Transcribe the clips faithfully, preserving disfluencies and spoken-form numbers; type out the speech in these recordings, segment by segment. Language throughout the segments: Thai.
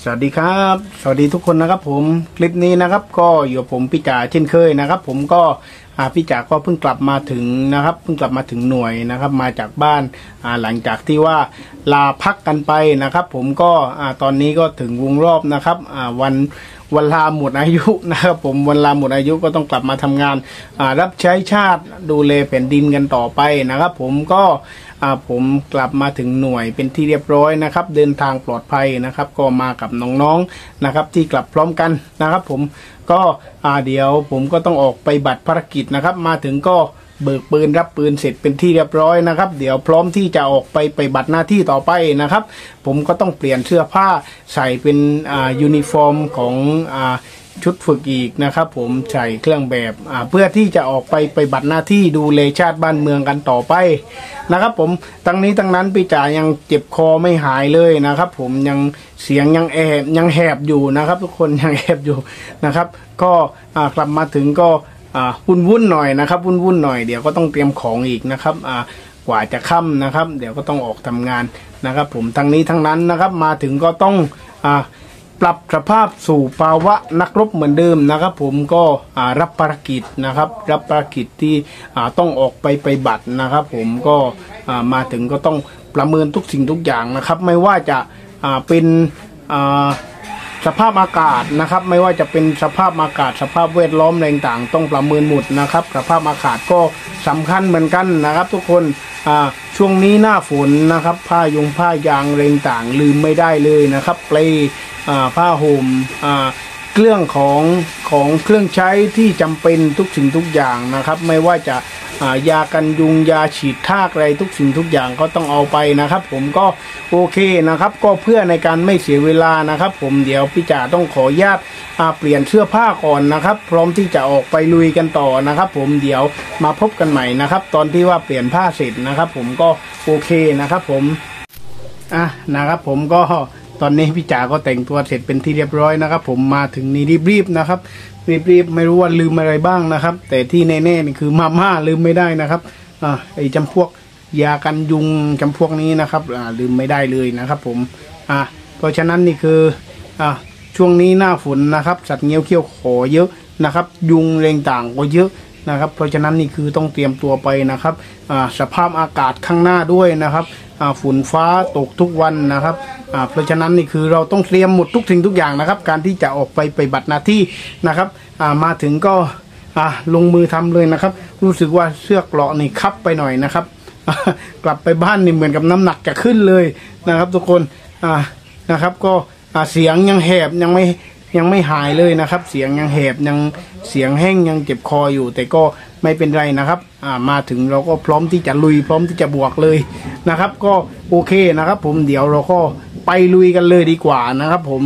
สวัสดีครับสวัสดีทุกคนนะครับผมคลิปนี้นะครับก็อยู่กับผมพี่จ๋าเช่นเคยนะครับผมก็พี่จ๋าก็เพิ่งกลับมาถึงนะครับเพิ่งกลับมาถึงหน่วยนะครับมาจากบ้านหลังจากที่ว่าลาพักกันไปนะครับผมก็ตอนนี้ก็ถึงวงรอบนะครับวันวันลาหมดอายุนะครับผมวันลาหมดอายุก็ต้องกลับมาทำงานรับใช้ชาติดูแลแผ่นดินกันต่อไปนะครับผมก็ผมกลับมาถึงหน่วยเป็นที่เรียบร้อยนะครับเดินทางปลอดภัยนะครับก็มากับน้องๆนะครับที่กลับพร้อมกันนะครับผมก็เดี๋ยวผมก็ต้องออกไปบัตรภารกิจนะครับมาถึงก็เบิกปืนรับปืนเสร็จเป็นที่เรียบร้อยนะครับเดี๋ยวพร้อมที่จะออกไปไปบัตรหน้าที่ต่อไปนะครับผมก็ต้องเปลี่ยนเสื้อผ้าใส่เป็นยูนิฟอร์มของชุดฝึกอีกนะครับผมใส่เครื่องแบบเพื่อที่จะออกไปไปบัตรหน้าที่ดูแลชาติบ้านเมืองกันต่อไปนะครับผมทั้งนี้ทั้งนั้นพี่จ๋ายังเจ็บคอไม่หายเลยนะครับผมยังเสียงยังแอบยังแหบอยู่นะครับทุกคนยังแหบอยู่นะครับก็กลับมาถึงก็วุ่นวุ่นหน่อยนะครับวุ่นวุ่นหน่อยเดี๋ยวก็ต้องเตรียมของอีกนะครับกว่าจะค่ำนะครับเดี๋ยวก็ต้องออกทำงานนะครับผมทั้งนี้ทั้งนั้นนะครับมาถึงก็ต้องปรับสภาพสู่ภาวะนักรบเหมือนเดิมนะครับผมก็รับภารกิจนะครับรับภารกิจที่ต้องออกไปไปบัตรนะครับผมก็มาถึงก็ต้องประเมินทุกสิ่งทุกอย่างนะครับไม่ว่าจะเป็นสภาพอากาศนะครับไม่ว่าจะเป็นสภาพอากาศสภาพแวดล้อมอะไรต่างๆต้องประเมินหมดนะครับสภาพอากาศก็สำคัญเหมือนกันนะครับทุกคนช่วงนี้หน้าฝนนะครับผ้ายงผ้ายางอะไรต่างลืมไม่ได้เลยนะครับเปลผ้าห่มเครื่องของของเครื่องใช้ที่จำเป็นทุกสิ่งทุกอย่างนะครับไม่ว่าจะยากันยุงยาฉีดทากอะไรทุกสิ่งทุกอย่างก็ต้องเอาไปนะครับผมก็โอเคนะครับก็เพื่อในการไม่เสียเวลานะครับผมเดี๋ยวพี่จ๋าต้องขออนุญาตเปลี่ยนเสื้อผ้าก่อนนะครับพร้อมที่จะออกไปลุยกันต่อนะครับผมเดี๋ยวมาพบกันใหม่นะครับตอนที่ว่าเปลี่ยนผ้าเสร็จนะครับผมก็โอเคนะครับผมอ่ะนะครับผมก็ตอนนี้พี่จ๋าก็แต่งตัวเสร็จเป็นที่เรียบร้อยนะครับผมมาถึงนี่รีบๆนะครับรีบๆไม่รู้ว่าลืมอะไรบ้างนะครับแต่ที่แน่ๆนี่คือมาม่าลืมไม่ได้นะครับอ่าไอ้จำพวกยากันยุงจำพวกนี้นะครับอ่าลืมไม่ได้เลยนะครับผมอ่าเพราะฉะนั้นนี่คืออ่าช่วงนี้หน้าฝนนะครับสัตว์เงี้ยวเขี้ยวขอเยอะนะครับยุงเร่งต่างก็เยอะนะครับเพราะฉะนั้นนี่คือต้องเตรียมตัวไปนะครับอ่าสภาพอากาศข้างหน้าด้วยนะครับฝุ่นฟ้าตกทุกวันนะครับเพราะฉะนั้นนี่คือเราต้องเตรียมหมดทุกสิ่งทุกอย่างนะครับการที่จะออกไปไปบัตรหน้าที่นะครับมาถึงก็ลงมือทำเลยนะครับรู้สึกว่าเสื้อเกราะนี่คับไปหน่อยนะครับกลับไปบ้านนี่เหมือนกับน้ำหนักจะขึ้นเลยนะครับทุกคนนะครับก็เสียงยังแหบยังไม่ยังไม่หายเลยนะครับเสียงยังแหบยังเสียงแห้งยังเจ็บคออยู่แต่ก็ไม่เป็นไรนะครับมาถึงเราก็พร้อมที่จะลุยพร้อมที่จะบวกเลยนะครับก็โอเคนะครับผมเดี๋ยวเราก็ไปลุยกันเลยดีกว่านะครับผม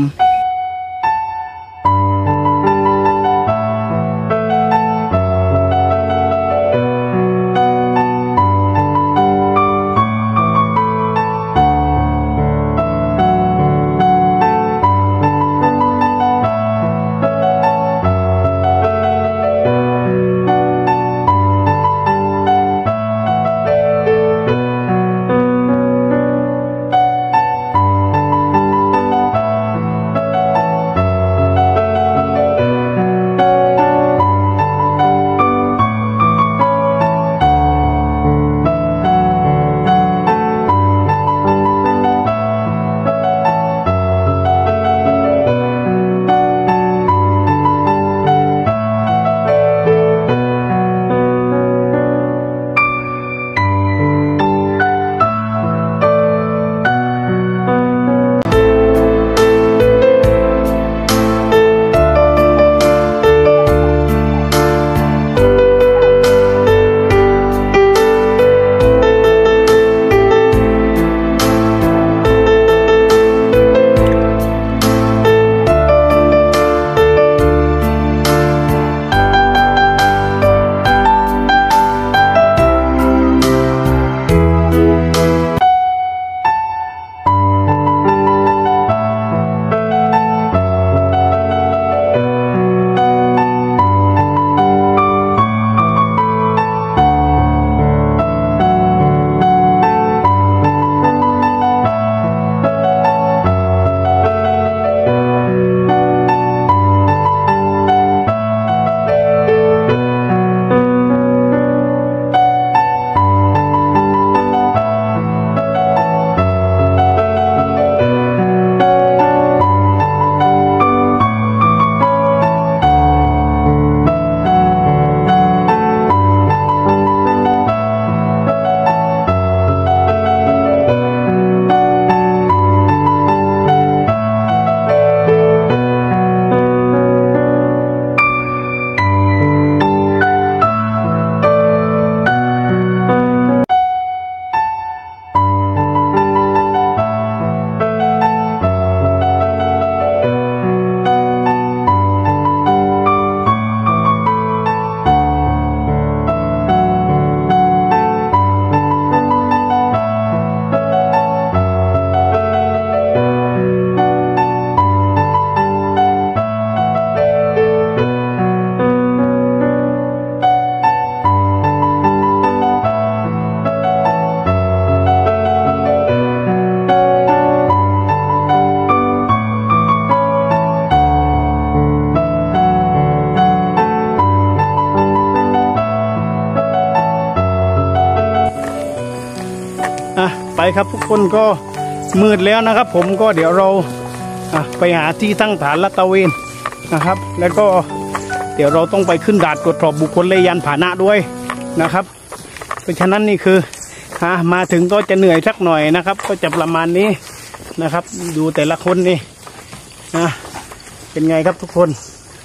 ครับทุกคนก็มืดแล้วนะครับผมก็เดี๋ยวเราไปหาที่ตั้งฐานลาดตระเวนนะครับแล้วก็เดี๋ยวเราต้องไปขึ้นด่านตรวจสอบบุคคลและยานพาหนะด้วยนะครับเพราะฉะนั้นนี่คือมาถึงก็จะเหนื่อยสักหน่อยนะครับก็จะประมาณนี้นะครับดูแต่ละคนนี่นะเป็นไงครับทุกคน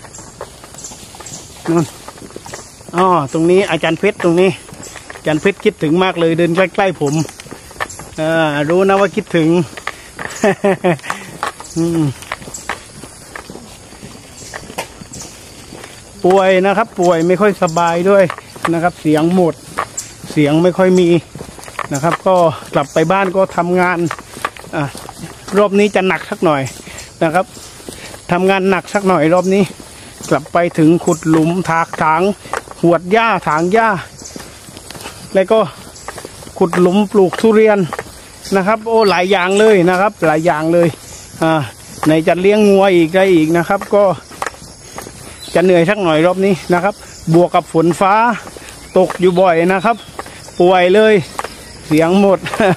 นู่นอ๋อตรงนี้อาจารย์เพชรตรงนี้อาจารย์เพชรคิดถึงมากเลยเดินใกล้ๆผมอ่ารู้นะว่าคิดถึง ป่วยนะครับป่วยไม่ค่อยสบายด้วยนะครับเสียงหมดเสียงไม่ค่อยมีนะครับก็กลับไปบ้านก็ทำงานอ่ารอบนี้จะหนักสักหน่อยนะครับทำงานหนักสักหน่อยรอบนี้กลับไปถึงขุดหลุมถากถางหวดหญ้าถางหญ้าแล้วก็ขุดหลุมปลูกทุเรียนนะครับโอ้หลายอย่างเลยนะครับหลายอย่างเลยอ่าไหนจะเลี้ยงงัวอีกได้อีกนะครับก็จะเหนื่อยสักหน่อยรอบนี้นะครับบวกกับฝนฟ้าตกอยู่บ่อยนะครับป่วยเลยเสียงหมด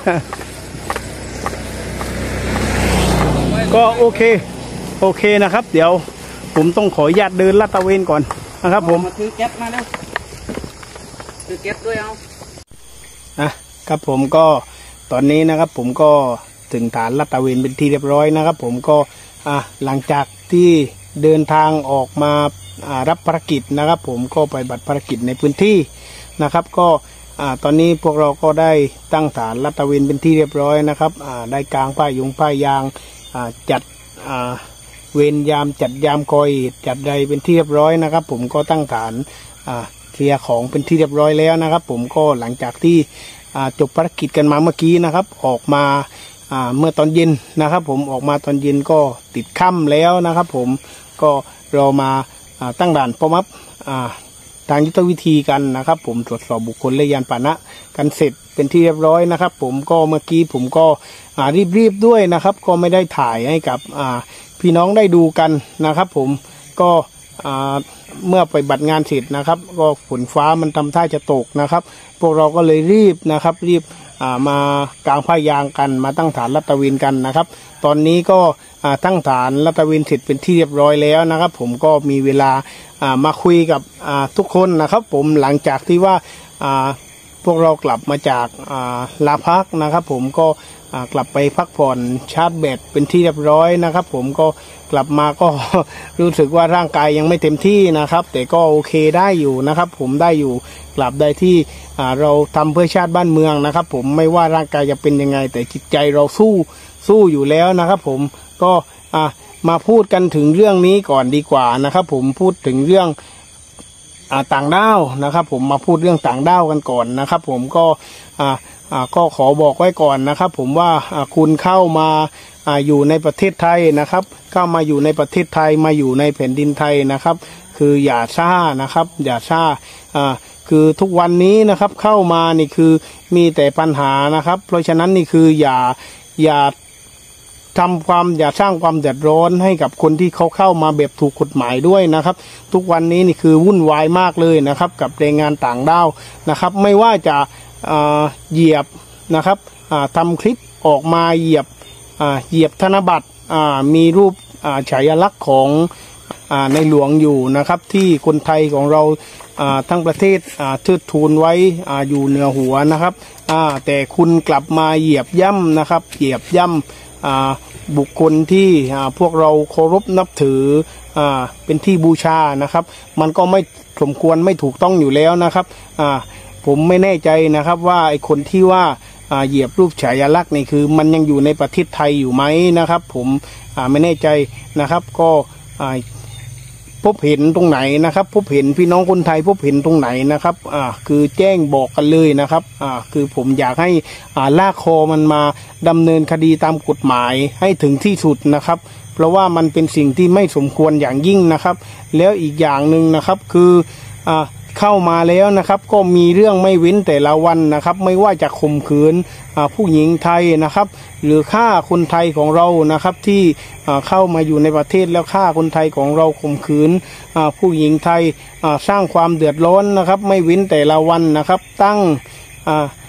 ก็โอเคโอเคนะครับเดี๋ยวผมต้องขออนุญาตเดินลาดตระเวนก่อนนะครับผมมาถือแก๊ปมาแล้วถือแก๊ปด้วยเอาอ่ะครับผมก็ตอนนี้นะครับผมก็ถึงฐานลาดตระเวนเป็นที่เรียบร้อยนะครับผมก็อ่ะหลังจากที่เดินทางออกมาอ่ารับภารกิจนะครับผมก็ไปบัตรภารกิจในพื้นที่นะครับก็อ่าตอนนี้พวกเราก็ได้ตั้งฐานลาดตระเวนเป็นที่เรียบร้อยนะครับอ่าได้กางป้ายยงป้ายยางอ่าจัดอ่าเวรยามจัดยามคอยจัดใดเป็นที่เรียบร้อยนะครับผมก็ตั้งฐานอ่าเคลียร์ของเป็นที่เรียบร้อยแล้วนะครับผมก็หลังจากที่อ่าจบภารกิจกันมาเมื่อกี้นะครับออกมาอ่าเมื่อตอนเย็นนะครับผมออกมาตอนเย็นก็ติดค่ำแล้วนะครับผมก็เรามาตั้งด่านป้อมอัพทางยุทธวิธีกันนะครับผมตรวจสอบบุคคลและยานพาหนะกันเสร็จเป็นที่เรียบร้อยนะครับผมก็เมื่อกี้ผมก็รีบๆด้วยนะครับก็ไม่ได้ถ่ายให้กับพี่น้องได้ดูกันนะครับผมก็เมื่อไปบัตรงานเสร็จนะครับก็ฝนฟ้ามันทำท่าจะตกนะครับพวกเราก็เลยรีบนะครับรีบมากางผ้ายางกันมาตั้งฐานลาดตระเวนกันนะครับตอนนี้ก็ตั้งฐานลาดตระเวนเสร็จเป็นที่เรียบร้อยแล้วนะครับผมก็มีเวลามาคุยกับทุกคนนะครับผมหลังจากที่ว่าพวกเรากลับมาจากลาพักนะครับผมก็กลับไปพักผ่อนชาร์จแบตเป็นที่เรียบร้อยนะครับผมก็กลับมาก็ รู้สึกว่าร่างกายยังไม่เต็มที่นะครับแต่ก็โอเคได้อยู่นะครับผมได้อยู่กลับได้ที่เราทำเพื่อชาติบ้านเมืองนะครับผมไม่ว่าร่างกายจะเป็นยังไงแต่จิตใจเราสู้สู้อยู่แล้วนะครับผมก็มาพูดกันถึงเรื่องนี้ก่อนดีกว่านะครับผมพูดถึงเรื่องต่างด้าวนะครับผมมาพูดเรื่องต่างด้าวกันก่อนนะครับผมก็ก็ขอบอกไว้ก่อนนะครับผมว่าคุณเข้ามาอยู่ในประเทศไทยนะครับเข้ามาอยู่ในประเทศไทยมาอยู่ในแผ่นดินไทยนะครับคืออย่าช้านะครับอย่าช้าคือทุกวันนี้นะครับเข้ามานี่คือมีแต่ปัญหานะครับเพราะฉะนั้นนี่คืออย่าอย่าทำความอย่าสร้างความเดือดร้อนให้กับคนที่เขาเข้ามาแบบถูกกฎหมายด้วยนะครับทุกวันนี้นี่คือวุ่นวายมากเลยนะครับกับแรงงานต่างด้าวนะครับไม่ว่าจะเหยียบนะครับทำคลิปออกมาเหยียบเหยียบธนบัตรมีรูปฉายาลักษณ์ของในหลวงอยู่นะครับที่คนไทยของเราทั้งประเทศเทิดทูนไว้อยู่เหนือหัวนะครับแต่คุณกลับมาเหยียบย่ำนะครับเหยียบย่ำบุคคลที่พวกเราเคารพนับถือเป็นที่บูชานะครับมันก็ไม่สมควรไม่ถูกต้องอยู่แล้วนะครับผมไม่แน่ใจนะครับว่าไอ้คนที่ว่าเหยียบรูปฉายาลักษณ์นี่คือมันยังอยู่ในประเทศไทยอยู่ไหมนะครับผมไม่แน่ใจนะครับก็พบเห็นตรงไหนนะครับพบเห็นพี่น้องคนไทยพบเห็นตรงไหนนะครับอ่าคือแจ้งบอกกันเลยนะครับอ่าคือผมอยากให้อ่าลากคอมันมาดำเนินคดีตามกฎหมายให้ถึงที่สุดนะครับเพราะว่ามันเป็นสิ่งที่ไม่สมควรอย่างยิ่งนะครับแล้วอีกอย่างหนึ่งนะครับคืออ่าเข้ามาแล้วนะครับก็มีเรื่องไม่เว้นแต่ละวันนะครับไม่ว่าจะข่มขืนผู้หญิงไทยนะครับหรือฆ่าคนไทยของเรานะครับที่เข้ามาอยู่ในประเทศแล้วฆ่าคนไทยของเราข่มขืนผู้หญิงไทยสร้างความเดือดร้อนนะครับไม่เว้นแต่ละวันนะครับตั้ง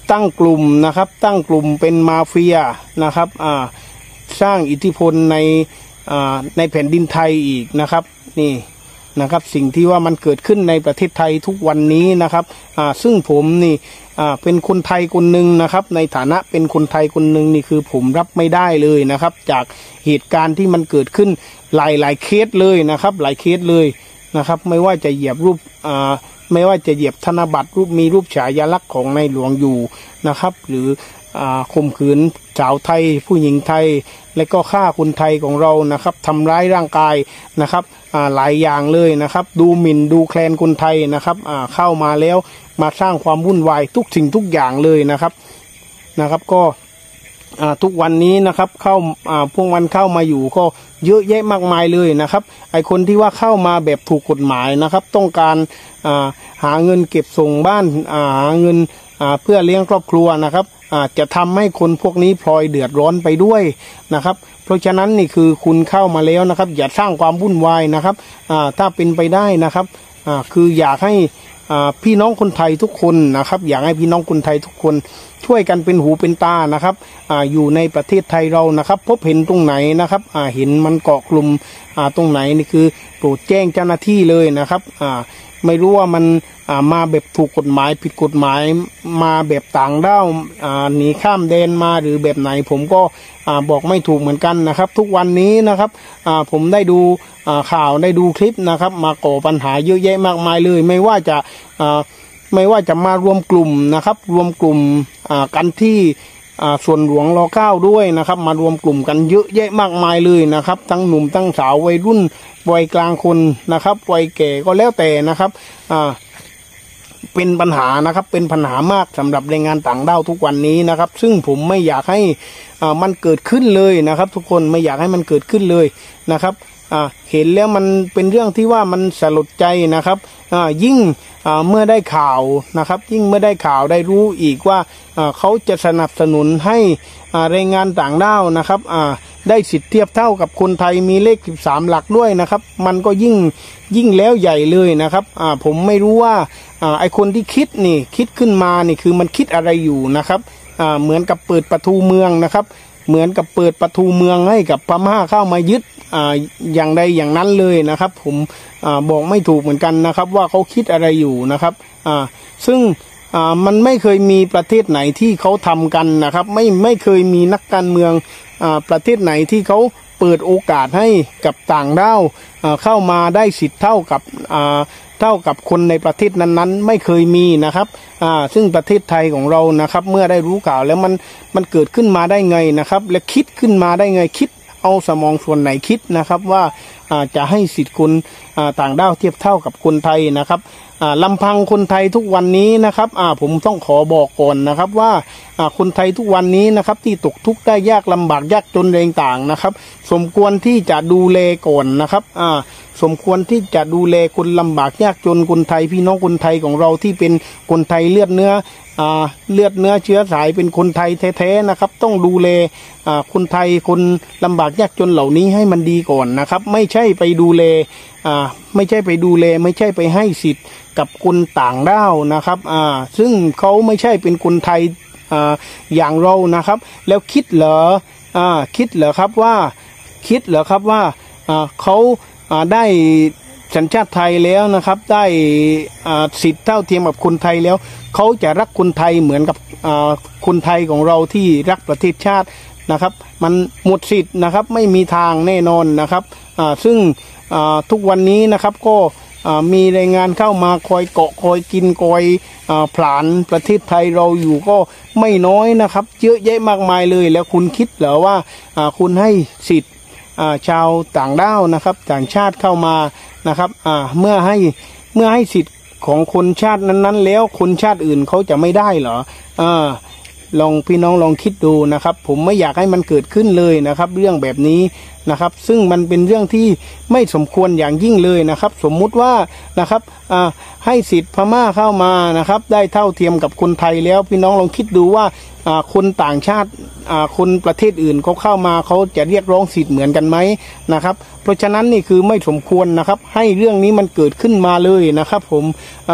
ตั้งกลุ่มนะครับตั้งกลุ่มเป็นมาเฟียนะครับอ่าสร้างอิทธิพลในอ่าในแผ่นดินไทยอีกนะครับนี่นะครับสิ่งที่ว่ามันเกิดขึ้นในประเทศไทยทุกวันนี้นะครับอ่าซึ่งผมนี่อ่าเป็นคนไทยคนหนึ่งนะครับในฐานะเป็นคนไทยคนหนึ่งนี่คือผมรับไม่ได้เลยนะครับจากเหตุการณ์ที่มันเกิดขึ้นหลายหลายเคสเลยนะครับหลายเคสเลยนะครับไม่ว่าจะเหยียบรูปอ่าไม่ว่าจะเหยียบธนบัตรรูปมีรูปฉายาลักษณ์ของในหลวงอยู่นะครับหรืออ่าข่มขืนสาวไทยผู้หญิงไทยและก็ฆ่าคนไทยของเรานะครับทำร้ายร่างกายนะครับอ่าหลายอย่างเลยนะครับดูหมิ่นดูแคลนคนไทยนะครับอ่าเข้ามาแล้วมาสร้างความวุ่นวายทุกสิ่งทุกอย่างเลยนะครับนะครับก็อ่าทุกวันนี้นะครับเข้าอ่าพวกมันเข้ามาอยู่ก็เยอะแยะมากมายเลยนะครับไอคนที่ว่าเข้ามาแบบถูกกฎหมายนะครับต้องการอ่าหาเงินเก็บส่งบ้านอ่าหาเงินอ่าเพื่อเลี้ยงครอบครัวนะครับอ่าจะทำให้คนพวกนี้พลอยเดือดร้อนไปด้วยนะครับเพราะฉะนั้นนี่คือคุณเข้ามาแล้วนะครับอย่าสร้างความวุ่นวายนะครับอ่าถ้าเป็นไปได้นะครับอ่าคืออยากให้อ่าพี่น้องคนไทยทุกคนนะครับอยากให้พี่น้องคนไทยทุกคนช่วยกันเป็นหูเป็นตานะครับอ่าอยู่ในประเทศไทยเรานะครับพบเห็นตรงไหนนะครับอ่าเห็นมันเกาะกลุ่มอ่าตรงไหนนี่คือโปรดแจ้งเจ้าหน้าที่เลยนะครับอ่าไม่รู้ว่ามันอ่ามาแบบถูกกฎหมายผิดกฎหมายมาแบบต่างด้าวอ่าหนีข้ามแดนมาหรือแบบไหนผมก็อ่าบอกไม่ถูกเหมือนกันนะครับทุกวันนี้นะครับอ่าผมได้ดูอ่าข่าวได้ดูคลิปนะครับมาก่อปัญหาเยอะแยะมากมายเลยไม่ว่าจะอ่าไม่ว่าจะมารวมกลุ่มนะครับรวมกลุ่มอ่ากันที่อ่าส่วนหลวงรอเก้าด้วยนะครับมารวมกลุ่มกันเยอะแยะมากมายเลยนะครับทั้งหนุ่มทั้งสาววัยรุ่นวัยกลางคนนะครับวัยแก่ก็แล้วแต่นะครับอ่าเป็นปัญหานะครับเป็นปัญหามากสำหรับแรงงานต่างด้าวทุกวันนี้นะครับซึ่งผมไม่อยากให้อ่ามันเกิดขึ้นเลยนะครับทุกคนไม่อยากให้มันเกิดขึ้นเลยนะครับอ่าเห็นแล้วมันเป็นเรื่องที่ว่ามันสลดใจนะครับอ่ายิ่งอ่าเมื่อได้ข่าวนะครับยิ่งเมื่อได้ข่าวได้รู้อีกว่าอ่าเขาจะสนับสนุนให้อ่าแรงงานต่างด้าวนะครับอ่าได้สิทธิ์เทียบเท่ากับคนไทยมีเลขสิบสามหลักด้วยนะครับมันก็ยิ่งยิ่งแล้วใหญ่เลยนะครับอ่าผมไม่รู้ว่าอ่าไอคนที่คิดนี่คิดขึ้นมานี่คือมันคิดอะไรอยู่นะครับอ่าเหมือนกับเปิดประตูเมืองนะครับเหมือนกับเปิดประตูเมืองให้กับพม่าเข้ามายึดอ่าอย่างใดอย่างนั้นเลยนะครับผมอ่าบอกไม่ถูกเหมือนกันนะครับว่าเขาคิดอะไรอยู่นะครับอ่าซึ่งอ่ามันไม่เคยมีประเทศไหนที่เขาทำกันนะครับไม่ไม่เคยมีนักการเมืองอ่าประเทศไหนที่เขาเปิดโอกาสให้กับต่างด้าวอ่าเข้ามาได้สิทธิ์เท่ากับอ่าเท่ากับคนในประเทศนั้นๆไม่เคยมีนะครับอ่าซึ่งประเทศไทยของเรานะครับเมื่อได้รู้ข่าวแล้วมันมันเกิดขึ้นมาได้ไงนะครับและคิดขึ้นมาได้ไงคิดเอาสมองส่วนไหนคิดนะครับว่าจะให้สิทธิ์คนต่างด้าวเทียบเท่ากับคนไทยนะครับลำพังคนไทยทุกวันนี้นะครับผมต้องขอบอกก่อนนะครับว่าคนไทยทุกวันนี้นะครับที่ตกทุกข์ได้ยากลำบากยากจนแรงต่างนะครับสมควรที่จะดูแลก่อนนะครับสมควรที่จะดูแลคนลำบากยากจนคนไทยพี่น้องคนไทยของเราที่เป็นคนไทยเลือดเนื้ออ่าเลือดเนื้อเชื้อสายเป็นคนไทยแท้ๆนะครับต้องดูแลอ่าคนไทยคนลำบากยากจนเหล่านี้ให้มันดีก่อนนะครับไม่ใช่ไปดูแลอ่าไม่ใช่ไปดูแลไม่ใช่ไปให้สิทธิ์กับคนต่างด้าวนะครับอ่าซึ่งเขาไม่ใช่เป็นคนไทยอ่าอย่างเรานะครับแล้วคิดเหรออ่าคิดเหรอครับว่าคิดเหรอครับว่าอ่าเขาอ่าได้สัญชาติไทยแล้วนะครับได้อ่าสิทธิ์เท่าเทียมกับคนไทยแล้วเขาจะรักคนไทยเหมือนกับอ่าคนไทยของเราที่รักประเทศชาตินะครับมันหมดสิทธิ์นะครับไม่มีทางแน่นอนนะครับอ่าซึ่งอ่าทุกวันนี้นะครับก็อ่ามีแรงงานเข้ามาคอยเกาะคอยกินคอยอ่าผลาญประเทศไทยเราอยู่ก็ไม่น้อยนะครับเยอะแยะมากมายเลยแล้วคุณคิดเหรอว่าอ่าคุณให้สิทธิ์ชาวต่างด้าวนะครับต่างชาติเข้ามานะครับอ่าเมื่อให้เมื่อให้สิทธิ์ของคนชาตินั้นๆแล้วคนชาติอื่นเขาจะไม่ได้เหรออ่าลองพี่น้องลองคิดดูนะครับผมไม่อยากให้มันเกิดขึ้นเลยนะครับเรื่องแบบนี้นะครับซึ่งมันเป็นเรื่องที่ไม่สมควรอย่างยิ่งเลยนะครับสมมุติว่านะครับอ่าให้สิทธิ์พม่าเข้ามานะครับได้เท่าเทียมกับคนไทยแล้วพี่น้องลองคิดดูว่าอ่าคนต่างชาติอ่าคนประเทศอื่นเขาเข้ามาเขาจะเรียกร้องสิทธิ์เหมือนกันไหมนะครับเพราะฉะนั้นนี่คือไม่สมควรนะครับให้เรื่องนี้มันเกิดขึ้นมาเลยนะครับผมอ่า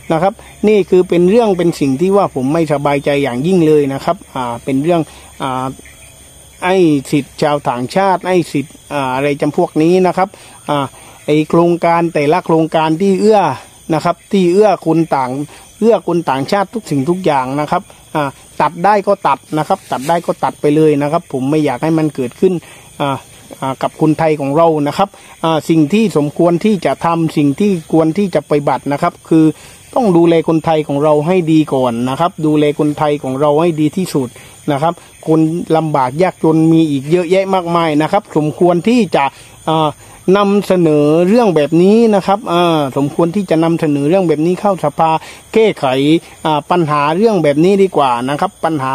นะครับนี่คือเป็นเรื่องเป็นสิ่งที่ว่าผมไม่สบายใจอย่างยิ่งเลยนะครับอ่าเป็นเรื่องอ่าไอ้สิทธิ์ชาวต่างชาติไอ้สิทธิ์อ่าอะไรจำพวกนี้นะครับอ่าไอโครงการแต่ละโครงการที่เอื้อนะครับที่เอื้อคนต่างเอื้อคนต่างชาติทุกสิ่งทุกอย่างนะครับอ่าตัดได้ก็ตัดนะครับตัดได้ก็ตัดไปเลยนะครับผมไม่อยากให้มันเกิดขึ้นอ่ากับคนไทยของเรานะครับสิ่งที่สมควรที่จะทำสิ่งที่ควรที่จะปฏิบัตินะครับคือต้องดูแลคนไทยของเราให้ดีก่อนนะครับดูแลคนไทยของเราให้ดีที่สุดนะครับคนลำบากยากจนมีอีกเยอะแยะมากมายนะครับสมควรที่จะนำเสนอเรื่องแบบนี้นะครับสมควรที่จะนำเสนอเรื่องแบบนี้เข้าสภาแก้ไขปัญหาเรื่องแบบนี้ดีกว่านะครับปัญหา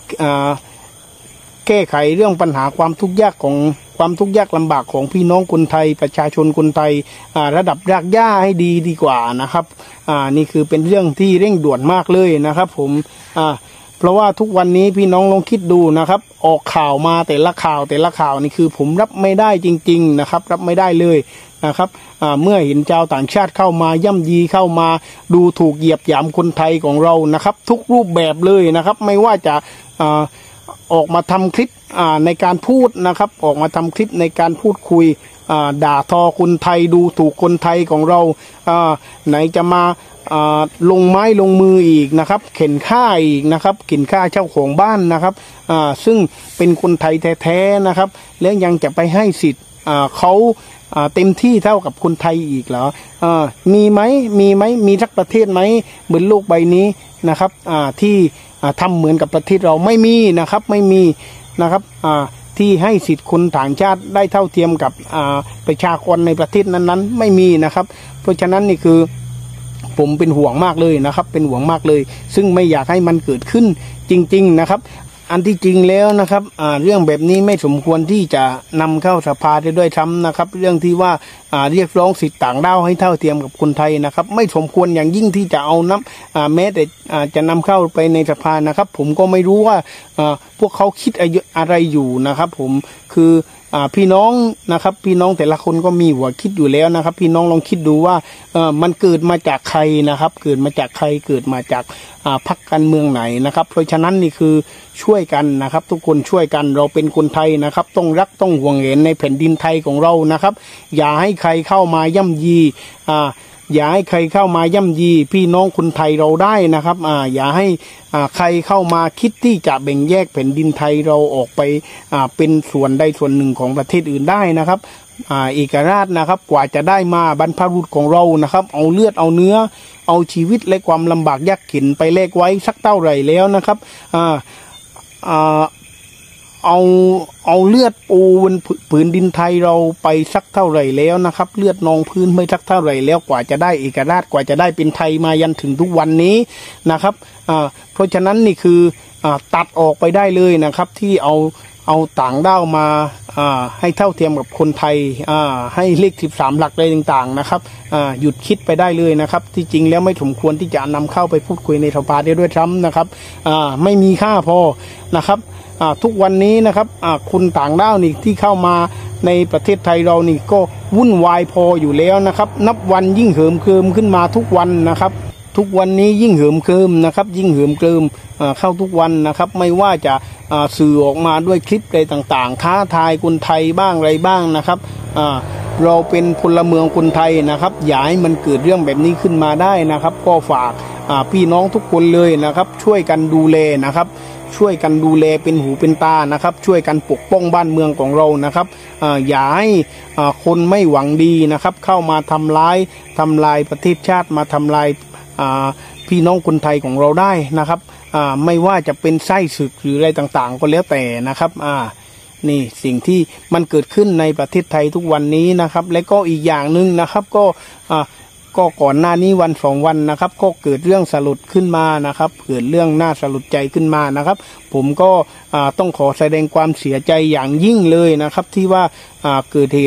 แก้ไขเรื่องปัญหาความทุกข์ยากของความทุกข์ยากลำบากของพี่น้องคนไทยประชาชนคนไทยระดับรากหญ้าให้ดีดีกว่านะครับนี่คือเป็นเรื่องที่เร่งด่วนมากเลยนะครับผมเพราะว่าทุกวันนี้พี่น้องลองคิดดูนะครับออกข่าวมาแต่ละข่าวแต่ละข่าวนี่คือผมรับไม่ได้จริงๆนะครับรับไม่ได้เลยนะครับเมื่อเห็นชาวต่างชาติเข้ามาย่ำยีเข้ามาดูถูกเหยียบหยามคนไทยของเรานะครับทุกรูปแบบเลยนะครับไม่ว่าจะออกมาทำคลิปในการพูดนะครับออกมาทำคลิปในการพูดคุยด่าทอคนไทยดูถูกคนไทยของเราไหนจะมาลงไม้ลงมืออีกนะครับเข็นฆ่าอีกนะครับเข็นฆ่าเจ้าของบ้านนะครับซึ่งเป็นคนไทยแท้ๆนะครับแล้วยังจะไปให้สิทธิ์เขาเต็มที่เท่ากับคนไทยอีกเหรอมีไหมมีไหมมีสักประเทศไหมบนโลกใบนี้นะครับที่ทำเหมือนกับประเทศเราไม่มีนะครับไม่มีนะครับที่ให้สิทธิ์คนต่างชาติได้เท่าเทียมกับประชากรในประเทศนั้นๆไม่มีนะครับเพราะฉะนั้นนี่คือผมเป็นห่วงมากเลยนะครับเป็นห่วงมากเลยซึ่งไม่อยากให้มันเกิดขึ้นจริงๆนะครับอันที่จริงแล้วนะครับเรื่องแบบนี้ไม่สมควรที่จะนำเข้าสภาได้ด้วยซ้ำนะครับเรื่องที่ว่าเรียกร้องสิทธิ์ต่างด้าวให้เท่าเทียมกับคนไทยนะครับไม่สมควรอย่างยิ่งที่จะเอานับแม้แต่จะนำเข้าไปในสภานะครับผมก็ไม่รู้ว่าพวกเขาคิดอะไรอยู่นะครับผมคือพี่น้องนะครับพี่น้องแต่ละคนก็มีหัวคิดอยู่แล้วนะครับพี่น้องลองคิดดูว่ามันเกิดมาจากใครนะครับเกิดมาจากใครเกิดมาจากพรรคการเมืองไหนนะครับเพราะฉะนั้นนี่คือช่วยกันนะครับทุกคนช่วยกันเราเป็นคนไทยนะครับต้องรักต้องห่วงเห็นในแผ่นดินไทยของเรานะครับอย่าให้ใครเข้ามาย่ำยีอ่าอย่าให้ใครเข้ามาย่ำยีพี่น้องคนไทยเราได้นะครับอ่าอย่าให้อ่าใครเข้ามาคิดที่จะแบ่งแยกแผ่นดินไทยเราออกไปอ่าเป็นส่วนใดส่วนหนึ่งของประเทศอื่นได้นะครับอ่าเอกราชนะครับกว่าจะได้มาบรรพบุรุษของเรานะครับเอาเลือดเอาเนื้อเอาชีวิตและความลำบากยากเข็ญไปแลกไว้สักเท่าไหร่แล้วนะครับอ่าอ่าเอาเอาเลือดปูบนผืนดินไทยเราไปสักเท่าไหร่แล้วนะครับเลือดนองพื้นไม่สักเท่าไหร่แล้วกว่าจะได้เอกราชกว่าจะได้เป็นไทยมายันถึงทุกวันนี้นะครับอ่าเพราะฉะนั้นนี่คืออ่าตัดออกไปได้เลยนะครับที่เอาเอาต่างด้าวมาอ่าให้เท่าเทียมกับคนไทยอ่าให้เลขสิบสามหลักอะไรต่างๆนะครับอ่าหยุดคิดไปได้เลยนะครับที่จริงแล้วไม่สมควรที่จะนำเข้าไปพูดคุยในสภาได้ด้วยซ้ำนะครับอ่าไม่มีค่าพอนะครับทุกวันนี้นะครับคนต่างด้าวนี่ที่เข้ามาในประเทศไทยเรานี่ก็วุ่นวายพออยู่แล้วนะครับนับวันยิ่งเหิมเกริมขึ้นมาทุกวันนะครับทุกวันนี้ยิ่งเหิมเกริมนะครับยิ่งเหิมเกริมเข้าทุกวันนะครับไม่ว่าจะสื่อออกมาด้วยคลิปอะไรต่างๆท้าทายคนไทยบ้างอะไรบ้างนะครับเราเป็นพลเมืองคนไทยนะครับอย่าให้มันเกิดเรื่องแบบนี้ขึ้นมาได้นะครับก็ฝากพี่น้องทุกคนเลยนะครับช่วยกันดูแลนะครับช่วยกันดูแลเป็นหูเป็นตานะครับช่วยกันปกป้องบ้านเมืองของเรานะครับอย่าให้คนไม่หวังดีนะครับเข้ามาทำร้ายทำลายประเทศชาติมาทำลายพี่น้องคนไทยของเราได้นะครับไม่ว่าจะเป็นไส้ศึกหรืออะไรต่างๆก็แล้วแต่นะครับนี่สิ่งที่มันเกิดขึ้นในประเทศไทยทุกวันนี้นะครับและก็อีกอย่างหนึ่งนะครับก็ก็ก่อนหน้านี้วันสองวันนะครับก็เกิดเรื่องสลดขึ้นมานะครับเกิดเรื่องน่าสลดใจขึ้นมานะครับผมก็ต้องขอแสดงความเสียใจอย่างยิ่งเลยนะครับที่ว่าเกิดเหตุ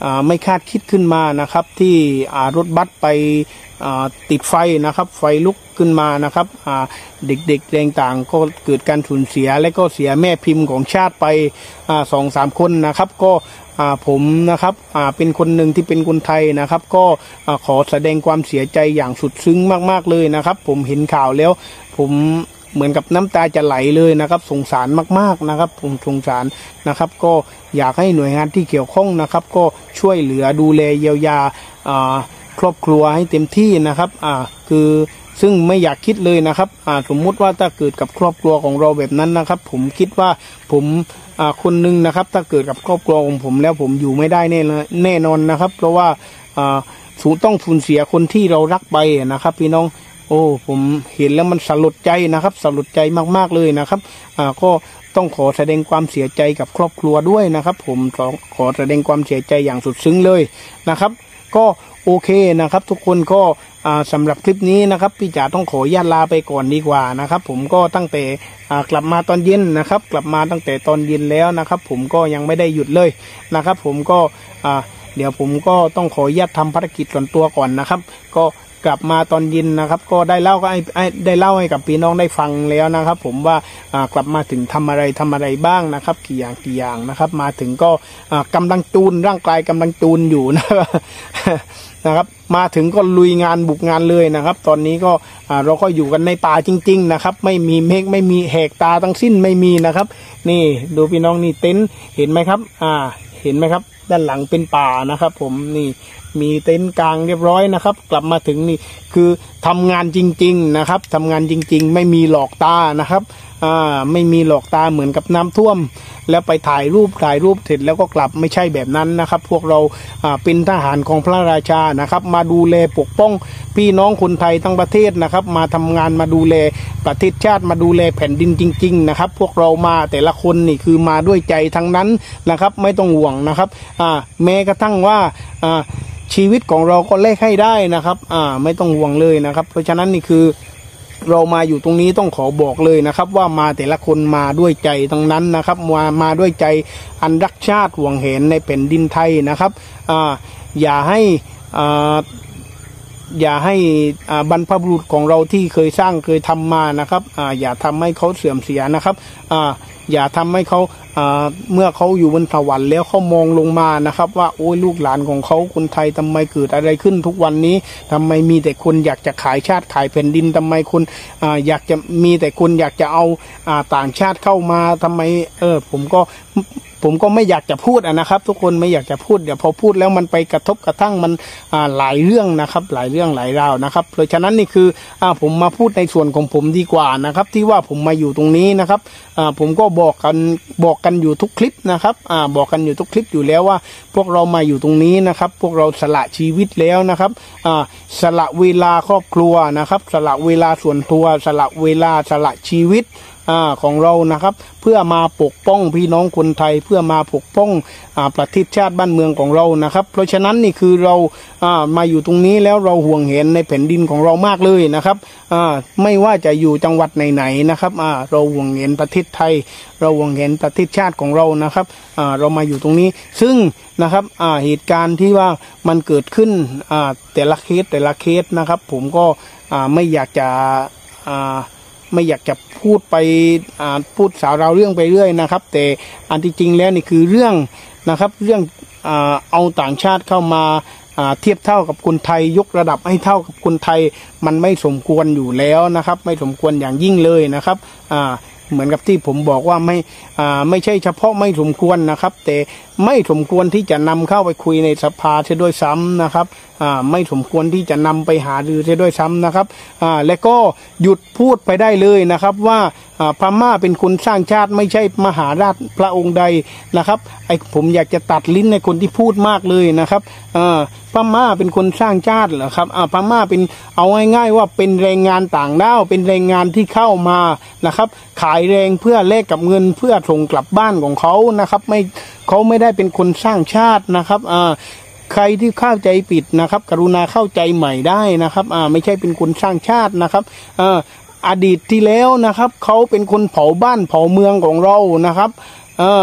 ไม่คาดคิดขึ้นมานะครับที่รถบัสไปติดไฟนะครับไฟลุกขึ้นมานะครับเด็กๆแรงต่างก็เกิดการสูญเสียและก็เสียแม่พิมพ์ของชาติไปสองสามคนนะครับก็ผมนะครับเป็นคนหนึ่งที่เป็นคนไทยนะครับก็ขอแสดงความเสียใจอย่างสุดซึ้งมากๆเลยนะครับผมเห็นข่าวแล้วผมเหมือนกับน้ำตาจะไหลเลยนะครับสงสารมากๆนะครับผมสงสารนะครับก็อยากให้หน่วยงานที่เกี่ยวข้องนะครับก็ช่วยเหลือดูแลเยียวยาครอบครัวให้เต็มที่นะครับอ่าคือซึ่งไม่อยากคิดเลยนะครับอ่าสมมุติว่าถ้าเกิดกับครอบครัวของเราแบบนั้นนะครับผมคิดว่าผมอ่าคนหนึ่งนะครับถ้าเกิดกับครอบครัวของผมแล้วผมอยู่ไม่ได้แน่แน่นอนนะครับเพราะว่าอ่าสูญต้องสูญเสียคนที่เรารักไปนะครับพี่น้องโอ้ผมเห็นแล้วมันสลดใจนะครับสลดใจมากๆเลยนะครับอ่าก็ต้องขอแสดงความเสียใจกับครอบครัวด้วยนะครับผมขอขอแสดงความเสียใจอย่างสุดซึ้งเลยนะครับก็โอเคนะครับทุกคนก็สำหรับคลิปนี้นะครับพี่จ๋าต้องขอญาตลาไปก่อนดีกว่านะครับผมก็ตั้งแต่กลับมาตอนเย็นนะครับกลับมาตั้งแต่ตอนเย็นแล้วนะครับผมก็ยังไม่ได้หยุดเลยนะครับผมก็เดี๋ยวผมก็ต้องขอญาตทำภารกิจส่วนตัวก่อนนะครับก็กลับมาตอนเย็นนะครับก็ได้เล่าก็ให้ได้เล่าให้กับพี่น้องได้ฟังแล้วนะครับผมว่ากลับมาถึงทำอะไรทำอะไรบ้างนะครับกี่อย่างกี่อย่างนะครับมาถึงก็กำลังจูนร่างกายกำลังจูนอยู่นะครับนะครับมาถึงก็ลุยงานบุกงานเลยนะครับตอนนี้ก็เราก็อยู่กันในป่าจริงๆนะครับไม่มีเมฆไม่มีแหกตาทั้งสิ้นไม่มีนะครับนี่ดูพี่น้องนี่เต็นท์เห็นไหมครับอ่าเห็นไหมครับด้านหลังเป็นป่านะครับผมนี่มีเต็นท์กลางเรียบร้อยนะครับกลับมาถึงนี่คือทำงานจริงๆนะครับทำงานจริงๆไม่มีหลอกตานะครับอ่าไม่มีหลอกตาเหมือนกับน้ำท่วมแล้วไปถ่ายรูปถ่ายรูปเสร็จแล้วก็กลับไม่ใช่แบบนั้นนะครับพวกเราอ่าเป็นทหารของพระราชานะครับมาดูแลปกป้องพี่น้องคนไทยทั้งประเทศนะครับมาทำงานมาดูแลประเทศชาติมาดูแลแผ่นดินจริงๆนะครับพวกเรามาแต่ละคนนี่คือมาด้วยใจทั้งนั้นนะครับไม่ต้องห่วงนะครับอ่าแม้กระทั่งว่าอ่าชีวิตของเราก็แลกให้ได้นะครับอ่าไม่ต้องห่วงเลยนะครับเพราะฉะนั้นนี่คือเรามาอยู่ตรงนี้ต้องขอบอกเลยนะครับว่ามาแต่ละคนมาด้วยใจทั้งนั้นนะครับมามาด้วยใจอันรักชาติห่วงเห็นในแผ่นดินไทยนะครับอ่าอย่าให้อ่าอย่าให้อ่าบรรพบุรุษของเราที่เคยสร้างเคยทำมานะครับอ่าอย่าทำให้เขาเสื่อมเสียนะครับอ่าอย่าทำให้เขาเมื่อเขาอยู่บนสวรรค์แล้วเขามองลงมานะครับว่าโอ้ยลูกหลานของเขาคนไทยทำไมเกิดอะไรขึ้นทุกวันนี้ทำไมมีแต่คนอยากจะขายชาติขายแผ่นดินทำไมคนออยากจะมีแต่คนอยากจะเอาต่างชาติเข้ามาทำไมเออผมก็ผมก็ไม่อยากจะพูดนะครับทุกคนไม่อยากจะพูดเดี๋ยวพอพูดแล้วมันไปกระทบกระทั่งมันหลายเรื่องนะครับหลายเรื่องหลายราวนะครับเพราะฉะนั้นนี่คือผมมาพูดในส่วนของผมดีกว่านะครับที่ว่าผมมาอยู่ตรงนี้นะครับผมก็บอกกันบอกกันอยู่ทุกคลิปนะครับบอกกันอยู่ทุกคลิปอยู่แล้วว่าพวกเรามาอยู่ตรงนี้นะครับพวกเราสละชีวิตแล้วนะครับสละเวลาครอบครัวนะครับสละเวลาส่วนตัวสละเวลาสละชีวิตอ่าของเรานะครับเพื่อมาปกป้องพี่น้องคนไทยเพื่อมาปกป้องอ่าประเทศชาติบ้านเมืองของเรานะครับเพราะฉะนั้นนี่คือเราอ่ามาอยู่ตรงนี้แล้วเราห่วงเห็นในแผ่นดินของเรามากเลยนะครับอ่าไม่ว่าจะอยู่จังหวัดไหนๆนะครับอ่าเราห่วงเห็นประเทศไทยเราห่วงเห็นประเทศชาติของเรานะครับอ่าเรามาอยู่ตรงนี้ซึ่งนะครับอ่าเหตุการณ์ที่ว่ามันเกิดขึ้นอ่าแต่ละเคสแต่ละเคสนะครับผมก็อ่าไม่อยากจะอ่าไม่อยากจะพูดไปพูดสาวเราเรื่องไปเรื่อยนะครับแต่อันที่จริงแล้วนี่คือเรื่องนะครับเรื่องเอาต่างชาติเข้ามาเทียบเท่ากับคนไทยยกระดับให้เท่ากับคนไทยมันไม่สมควรอยู่แล้วนะครับไม่สมควรอย่างยิ่งเลยนะครับเหมือนกับที่ผมบอกว่าไม่ไม่ใช่เฉพาะไม่สมควรนะครับแต่ไม่สมควรที่จะนำเข้าไปคุยในสภาเสียด้วยซ้ำนะครับไม่สมควรที่จะนำไปหารือเสียด้วยซ้ำนะครับและก็หยุดพูดไปได้เลยนะครับว่าพม่าเป็นคนสร้างชาติไม่ใช่มหาราชพระองค์ใดนะครับไอ้ผมอยากจะตัดลิ้นในคนที่พูดมากเลยนะครับพม่าเป็นคนสร้างชาติเหรอครับพม่าเป็นเอาง่ายๆว่าเป็นแรงงานต่างด้าวเป็นแรงงานที่เข้ามานะครับขายแรงเพื่อแลกกับเงินเพื่อส่งกลับบ้านของเขานะครับไม่เขาไม่ได้เป็นคนสร้างชาตินะครับอ่าใครที่เข้าใจผิดนะครับกรุณาเข้าใจใหม่ได้นะครับอ่าไม่ใช่เป็นคนสร้างชาตินะครับอ่าอดีตที่แล้วนะครับเขาเป็นคนเผาบ้านเผาเมืองของเรานะครับอ่า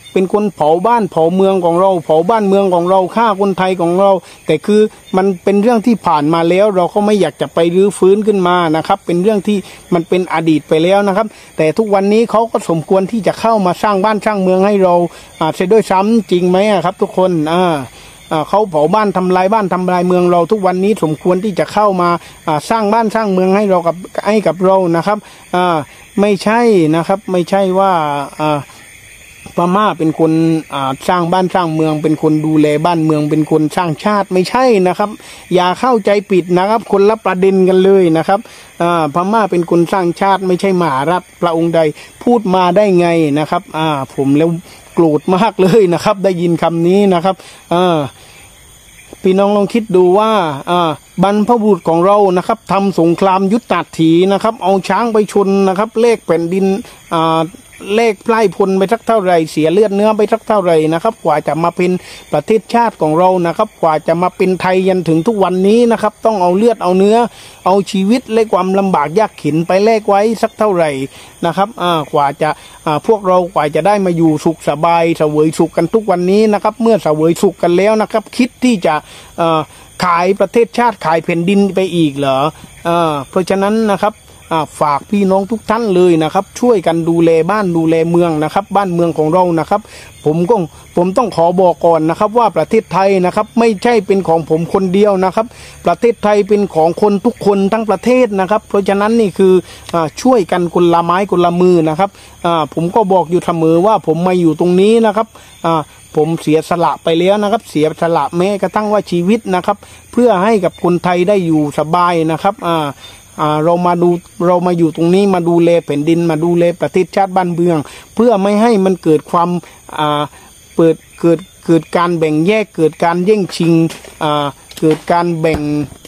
เป็นคนเผาบ้านเผาเมืองของเราเผาบ้านเมืองของเราฆ่าคนไทยของเราแต่คือมันเป็นเรื่องที่ผ่านมาแล้วเราก็ไม่อยากจะไปรื้อฟื้นขึ้นมานะครับเป็นเรื่องที่มันเป็นอดีตไปแล้วนะครับแต่ทุกวันนี้เขาก็สมควรที่จะเข้ามาสร้างบ้านสร้างเมืองให้เราอ่าเสียด้วยซ้ำจริงไหมครับทุกคนอ่าเขาเผาบ้านทำลายบ้านทำลายเมืองเราทุกวันนี้สมควรที่จะเข้ามาสร้างบ้านสร้างเมืองให้เรากับให้กับเรานะครับไม่ใช่นะครับไม่ใช่ว่าพม่าเป็นคนสร้างบ้านสร้างเมืองเป็นคนดูแลบ้านเมืองเป็นคนสร้างชาติไม่ใช่นะครับอย่าเข้าใจผิดนะครับคนละประเด็นกันเลยนะครับพม่าเป็นคนสร้างชาติไม่ใช่มหาราชพระองค์ใดพูดมาได้ไงนะครับผมแล้วโกรธมากเลยนะครับได้ยินคำนี้นะครับพี่น้องลองคิดดูว่าบรรพบุรุษของเรานะครับทำสงครามยุทธตัดถีนะครับเอาช้างไปชนนะครับเลขแผ่นดินเลขไพร่พลไปสักเท่าไหร่เสียเลือดเนื้อไปสักเท่าไหร่นะครับกว่าจะมาเป็นประเทศชาติของเรานะครับกว่าจะมาเป็นไทยยันถึงทุกวันนี้นะครับต้องเอาเลือดเอาเนื้อเอาชีวิตและความลำบากยากเข็นไปแลกไว้สักเท่าไหร่นะครับกว่าจะพวกเรากว่าจะได้มาอยู่สุขสบายเสวยสุขกันทุกวันนี้นะครับเมื่อเสวยสุขกันแล้วนะครับคิดที่จะขายประเทศชาติขายแผ่นดินไปอีกเหรอเพราะฉะนั้นนะครับฝากพี่น้องทุกท่านเลยนะครับช่วยกันดูแลบ้านดูแลเมืองนะครับบ้านเมืองของเรานะครับผมก็ผมต้องขอบอกก่อนนะครับว่าประเทศไทยนะครับไม่ใช่เป็นของผมคนเดียวนะครับประเทศไทยเป็นของคนทุกคนทั้งประเทศนะครับเพราะฉะนั้นนี่คือช่วยกันคนละไม้คนละมือนะครับผมก็บอกอยู่เสมอว่าผมมาอยู่ตรงนี้นะครับผมเสียสละไปแล้วนะครับเสียสละแม้กระทั่งว่าชีวิตนะครับเพื่อให้กับคนไทยได้อยู่สบายนะครับเรามาดูเรามาอยู่ตรงนี้มาดูแลแผ่นดินมาดูแลประเทศชาติบ้านเมืองเพื่อไม่ให้มันเกิดความเปิดเกิดเกิดการแบ่งแยกเกิดการแย่งชิงเกิดการแบ่ง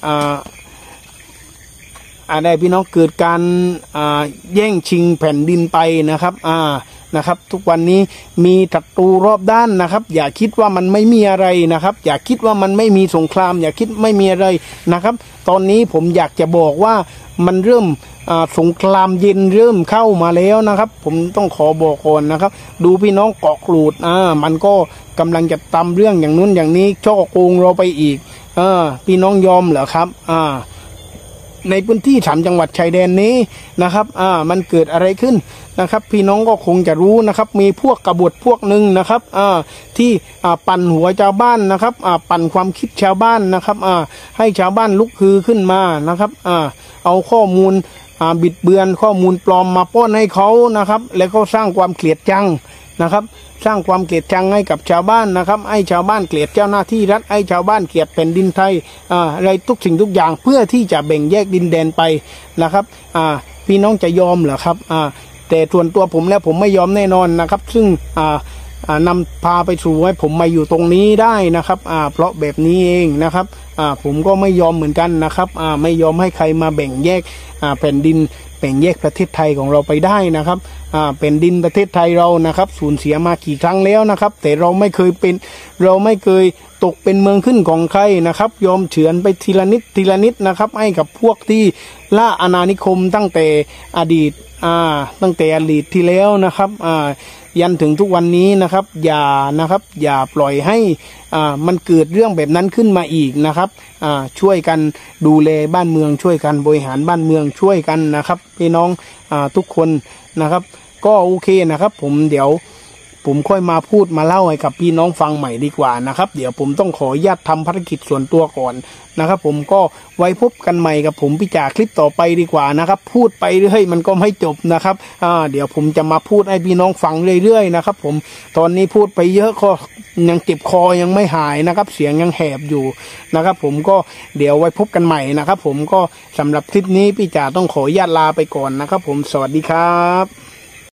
อะไรพี่น้องเกิดการแย่งชิงแผ่นดินไปนะครับนะครับทุกวันนี้มีศัตรูรอบด้านนะครับอย่าคิดว่ามันไม่มีอะไรนะครับอย่าคิดว่ามันไม่มีสงครามอย่าคิดไม่มีอะไรนะครับตอนนี้ผมอยากจะบอกว่ามันเริ่มสงครามเย็นเริ่มเข้ามาแล้วนะครับผมต้องขอบอกก่อนนะครับดูพี่น้องเกาะกรูดอ่ามันก็กำลังจะทำเรื่องอย่างนู้นอย่างนี้ช่อโกงเราไปอีกอ่าพี่น้องยอมเหรอครับอ่าในพื้นที่สามจังหวัดชายแดนนี้นะครับอ่ามันเกิดอะไรขึ้นนะครับพี่น้องก็คงจะรู้นะครับมีพวกกบฏพวกหนึ่งนะครับอ่าที่อ่าปั่นหัวชาวบ้านนะครับอ่าปั่นความคิดชาวบ้านนะครับอ่าให้ชาวบ้านลุกฮือขึ้นมานะครับอ่าเอาข้อมูลอ่าบิดเบือนข้อมูลปลอมมาป้อนให้เขานะครับแล้วก็สร้างความเกลียดชังนะครับสร้างความเกลียดชังให้กับชาวบ้านนะครับให้ชาวบ้านเกลียดเจ้าหน้าที่รัฐให้ชาวบ้านเกลียดแผ่นดินไทยอ่าอะไรทุกสิ่งทุกอย่างเพื่อที่จะแบ่งแยกดินแดนไปนะครับอ่าพี่น้องจะยอมเหรอครับอ่าแต่ส่วนตัวผมแล้วผมไม่ยอมแน่นอนนะครับซึ่งอ่านำพาไปสู่ให้ผมมาอยู่ตรงนี้ได้นะครับอ่าเพราะแบบนี้เองนะครับอ่าผมก็ไม่ยอมเหมือนกันนะครับอ่าไม่ยอมให้ใครมาแบ่งแยกอ่าแผ่นดินแบ่งแยกประเทศไทยของเราไปได้นะครับอ่าเป็นดินประเทศไทยเรานะครับสูญเสียมากี่ครั้งแล้วนะครับแต่เราไม่เคยเป็นเราไม่เคยตกเป็นเมืองขึ้นของใครนะครับยอมเฉือนไปทีละนิดทีละนิดนะครับให้กับพวกที่ล่าอาณานิคมตั้งแต่อดีตอ่าตั้งแต่อดีตที่แล้วนะครับอ่ายันถึงทุกวันนี้นะครับอย่านะครับอย่าปล่อยให้อ่ามันเกิดเรื่องแบบนั้นขึ้นมาอีกนะครับอ่าช่วยกันดูแลบ้านเมืองช่วยกันบริหารบ้านเมืองช่วยกันนะครับพี่น้องอ่าทุกคนนะครับก็โอเคนะครับผมเดี๋ยวผมค่อยมาพูดมาเล่าให้กับพี่น้องฟังใหม่ดีกว่านะครับเดี๋ยวผมต้องขออนุญาตทำภารกิจส่วนตัวก่อนนะครับผมก็ไว้พบกันใหม่กับผมพี่จ่าคลิปต่อไปดีกว่านะครับพูดไปเรื่อยมันก็ไม่จบนะครับอ่าเดี๋ยวผมจะมาพูดให้พี่น้องฟังเรื่อยๆนะครับผมตอนนี้พูดไปเยอะก็ยังเจ็บคอยังไม่หายนะครับเสียงยังแหบอยู่นะครับผมก็เดี๋ยวไว้พบกันใหม่นะครับผมก็สำหรับคลิปนี้พี่จ่าต้องขออนุญาตลาไปก่อนนะครับผมสวัสดีครับ